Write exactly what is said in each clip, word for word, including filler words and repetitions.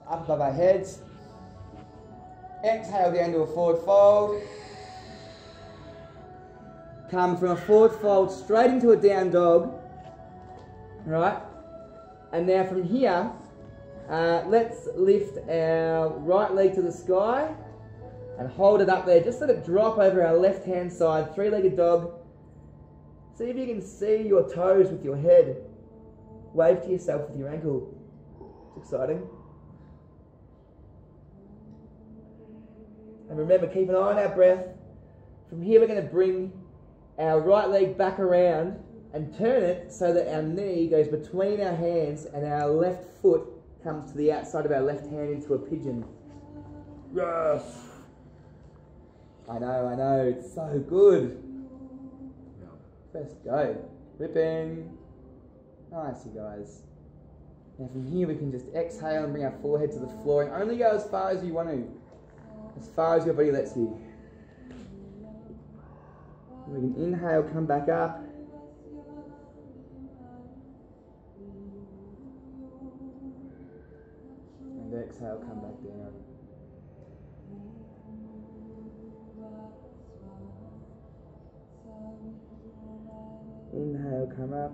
up above our heads. Exhale down to a forward fold. Come from a forward fold straight into a down dog. Right? And now from here, uh, let's lift our right leg to the sky and hold it up there. Just let it drop over our left hand side, three-legged dog. See if you can see your toes with your head. Wave to yourself with your ankle. It's exciting. And remember, keep an eye on our breath. From here, we're going to bring our right leg back around and turn it so that our knee goes between our hands and our left foot comes to the outside of our left hand into a pigeon. Yes! I know, I know, it's so good. First go. Ripping. Nice, you guys. Now from here we can just exhale and bring our forehead to the floor and only go as far as you want to. As far as your body lets you. We can inhale, come back up. And exhale, come back down. Inhale, come up.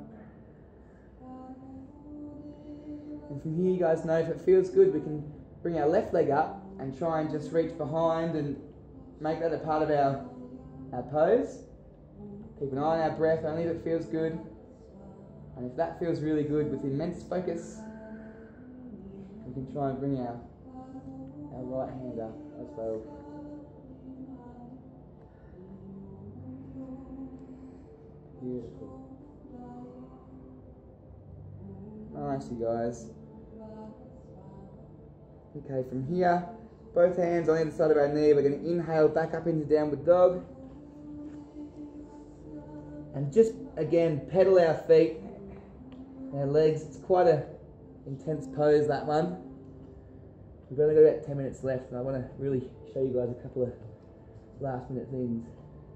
And from here, you guys know if it feels good, we can bring our left leg up and try and just reach behind and make that a part of our, our pose. Keep an eye on our breath, only if it feels good. And if that feels really good with immense focus, we can try and bring our, our right hand up as well. Beautiful. Nice, you guys. Okay, from here, both hands on either side of our knee, we're going to inhale back up into downward dog. And just, again, pedal our feet, our legs. It's quite an intense pose, that one. We've only got about ten minutes left, and I want to really show you guys a couple of last minute things.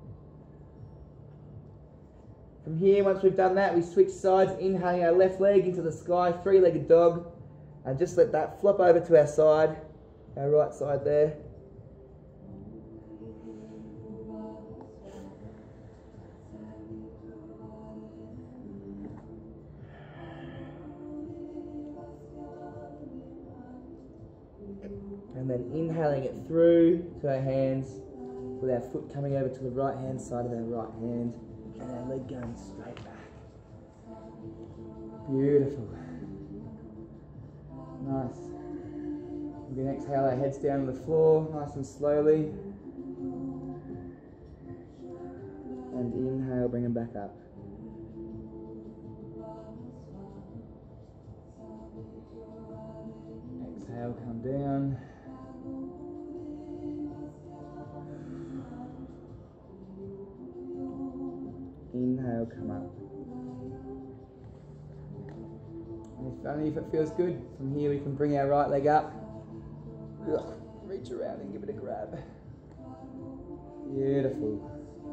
From here, once we've done that, we switch sides, inhaling our left leg into the sky, three-legged dog, and just let that flop over to our side, our right side there. And then inhaling it through to our hands, with our foot coming over to the right hand side of our right hand, and our leg going straight back. Beautiful. Nice. We can exhale our heads down on the floor, nice and slowly. And inhale, bring them back up. Exhale, come down. Inhale, come up. And if only if it feels good. From here we can bring our right leg up. Ugh, reach around and give it a grab. Beautiful.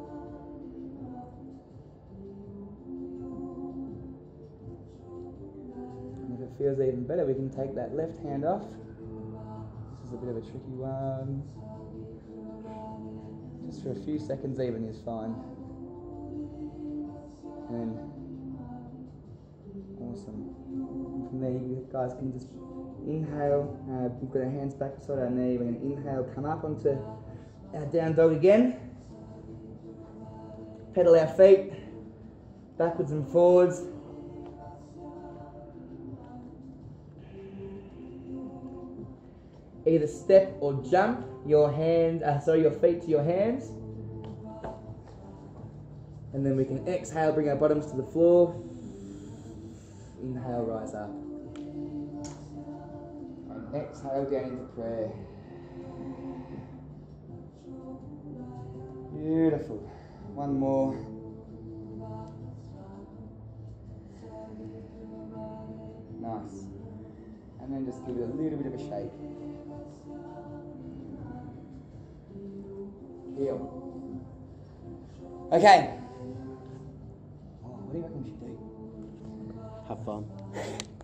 And if it feels even better, we can take that left hand off. This is a bit of a tricky one. Just for a few seconds even is fine. And awesome. And from there, you guys can just inhale. Uh, we've got our hands back beside our knee. We're going to inhale, come up onto our down dog again. Pedal our feet backwards and forwards. Either step or jump your hand, uh, sorry, your feet to your hands. And then we can exhale, bring our bottoms to the floor. Inhale, rise up. And exhale down into prayer. Beautiful. One more. Nice. And then just give it a little bit of a shake. Heel. Okay. Oh, what do you reckon we should do? Have fun.